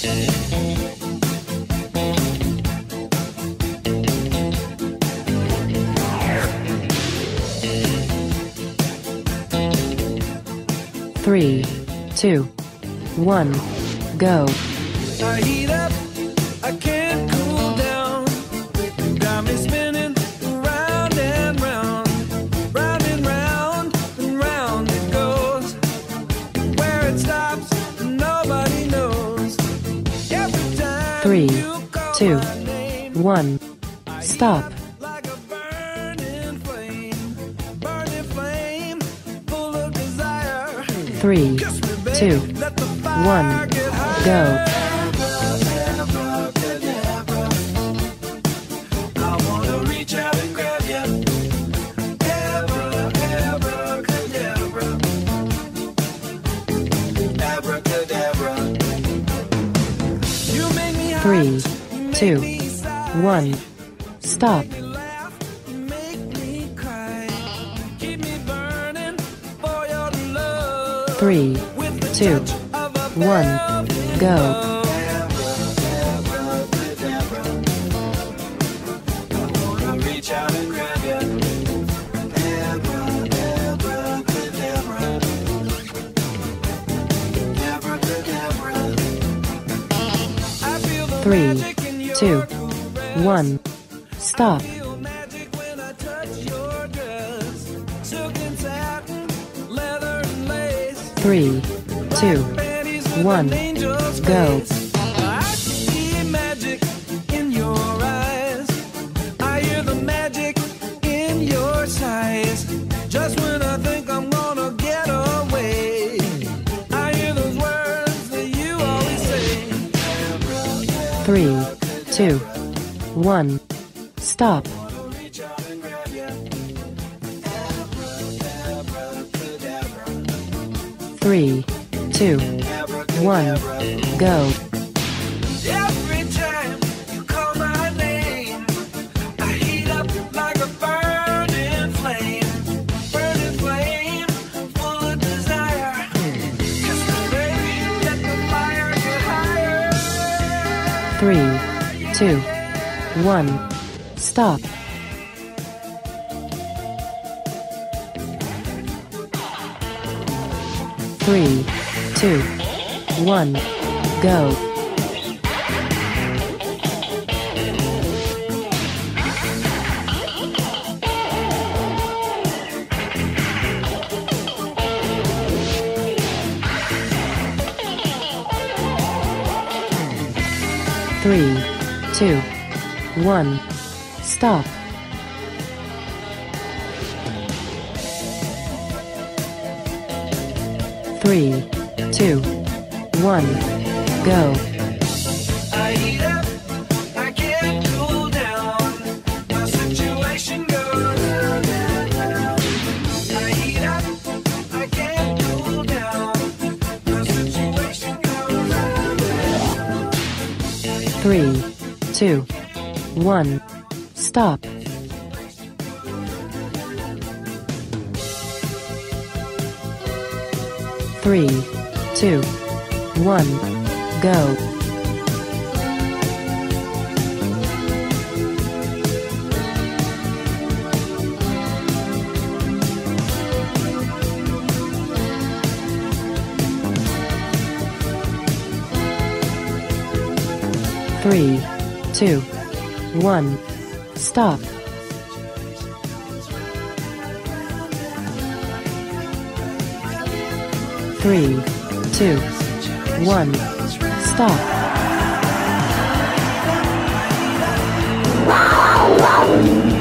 Three, two, one, go. I heat up, I can't cool down. Got me spinning round and round, round and round and round it goes. Where it stops, nobody knows. Every time Three, you call two, my name, one, stop. like a burning flame, full of desire. Three, Kiss me, baby, two, let the fire one, get higher. go. I wanna reach out and grab you. Abracadabra. Abracadabra. You make me hot, Three, you make two, me sigh, one, stop. you laugh, you make me cry. Keep me burning for your love. Three, With the two, touch of a one, velvet go. glove. I wanna reach out and grab you. Abracadabra. Abracadabra. I feel the Three, magic in your two, cool breath. one, stop. Feel magic when I touch your dress. Silk and satin, leather and lace. Three, two, Panties with one, an angel's go. face. I see magic in your eyes. I hear the magic in your sighs. Just when I think I'm gonna get away, I hear those words that you always say. Three, two, one, stop. Reach out and grab you. Abracadabra. Three, two, one, go. Every time you call my name, I heat up like a burning flame, full of desire. Kiss me, baby, let the fire get higher. Three, two, one, stop. Three, two, one, go. Three, two, one, stop. Three, two, one, go. I heat up, I can't cool down. My situation goes down, down, down. I heat up, I can't cool down. My situation goes down, down. Three, two, one, stop. Three, two, one, go. Three, two, one, stop. Three, two, one, stop.